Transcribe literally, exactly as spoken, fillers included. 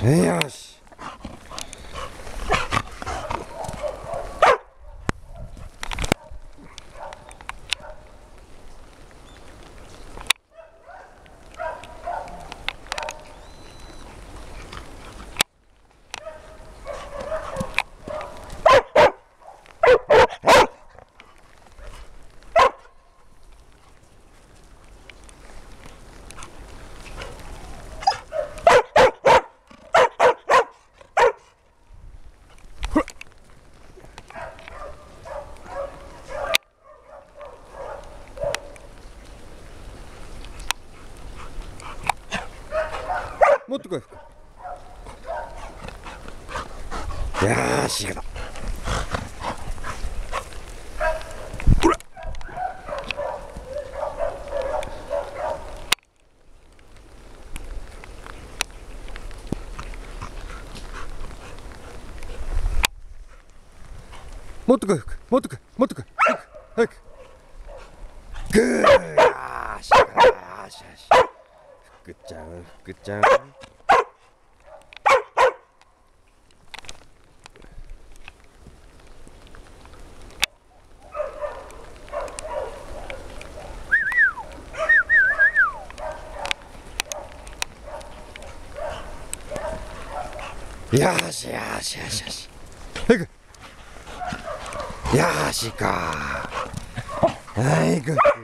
よし。持ってこい。よーし、いいかだ。ほら。持ってこい、持ってこい、持ってこい。早く、早く。ぐー、よーし、いいかだ。よーし、よし。ふくちゃん、ふくちゃん。よーしよーしよしよし。はい、行く。よーし、行こう。はい、行く。